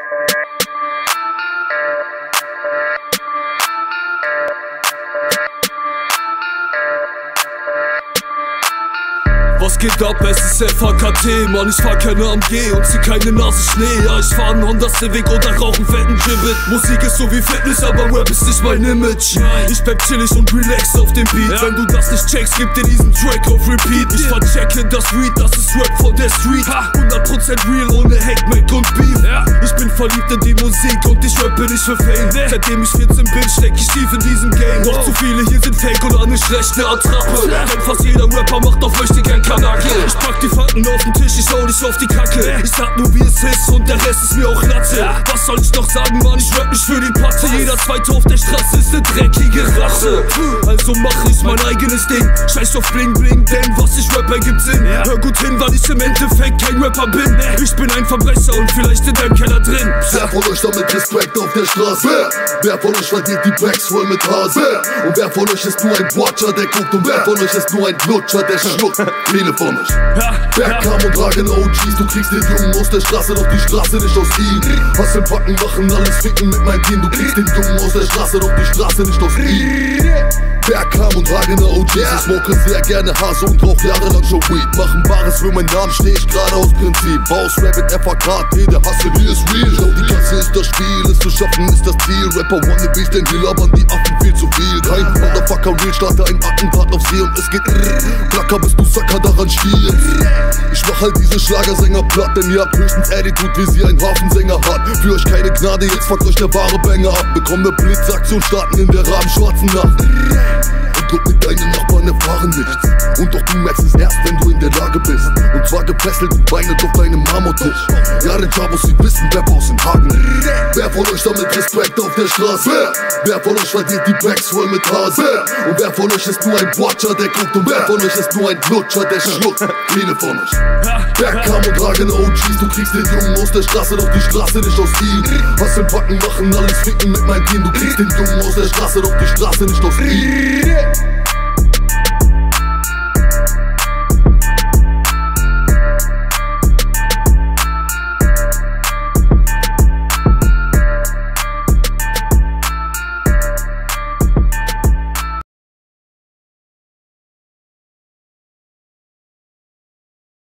Was geht ab, es ist FAKT, Mann, ich fahr keine AMG und zieh keine Nase Schnee. Ja, ich fahr einen Honda Civic oder rauch einen fetten Gibbet. Musik ist so wie Fitness, aber Rap ist nicht mein Image. Ich bleib chillig und relax auf dem Beat. Wenn du das nicht checkst, gib dir diesen Track auf Repeat. Ich verchecke das Weed, das ist Rap von der Street. 100% real, ohne Hackmack und Beef. Ich bin verliebt in die Musik und ich rappe nicht für Fame. Seitdem ich 14 bin, steck ich tief in diesem Game. Noch zu viele hier sind fake oder eine schlechte Attrappe. Denn fast jeder Rapper macht auf möchte gern Kanacke. Ich pack die Fakten auf den Tisch, ich hau nicht auf die Kacke. Ich sag nur wie es ist und der Rest ist mir auch Latte. Was soll ich noch sagen, Mann, ich rap nicht für die Patte. Jeder Zweite auf der Straße ist ne dreckige Rasse. Also mach ich mein eigenes Ding. Scheiß auf Bling Bling, denn was ich rap ergibt Sinn. Hör gut hin, weil ich im Endeffekt kein Rapper bin. Ich bin ein Verbrecher und vielleicht in deinem Keller drin. Wer von euch damit Respekt auf der Straße? Wer von euch verdient die Bags voll mit Hase? Und wer von euch ist nur ein Watcher, der guckt? Und wer von euch ist nur ein Lutscher, der schluckt? Viele von euch. Wer kam und tragen OGs? Du kriegst den Jungen aus der Straße, doch die Straße nicht aus ihm. Hasseln, packen, machen, alles ficken mit meinem Team. Du kriegst den Jungen aus der Straße, doch die Straße nicht aus ihm. Wer kam und tragende OGs? Ich smoke sehr gerne Hase und rauch jahrelang schon Weed. Machen Bares für meinen Namen, steh ich gerade aus Prinzip. Baus Rap mit FAKT, der Hustle hier ist real. Doch die Kasse ist das Spiel, es zu schaffen ist das Ziel. Rapper wannabes, denn die labern die Affen viel zu viel. Kein Motherfucker real, starte ein Attentat auf sie und es geht Placker, bis du Sacker daran stielst. Ich mach halt diese Schlagersänger platt, denn ihr habt höchstens Attitude, wie sie ein Hafensänger hat. Für euch keine Gnade, jetzt fuckt euch der wahre Banger ab. Bekommt ne Blitzaktion, starten in der rabenschwarzen Nacht. Und guck mit deinen Nachbarn erfahren nichts. Und doch du merkst es erst, wenn du in der Lage bist. Und zwar gefesselt und weinet auf deinem Marmortisch. Ja, den Chabos, sie wissen, wer Boss in Hagen. Wer von euch sammelt Respekt auf der Straße? Wer von euch verdient die Bags voll mit Hase? Und wer von euch ist nur ein Watcher, der guckt? Und wer von euch ist nur ein Lutscher, der schluckt? Viele von euch. Wer kam und tragen OGs? Du kriegst den Jungen aus der Straße, doch die Straße nicht aus ihm. Hasseln, packen, machen, alles ficken mit meinem Team. Du kriegst den Jungen aus der Straße, doch die Straße nicht aus ihm.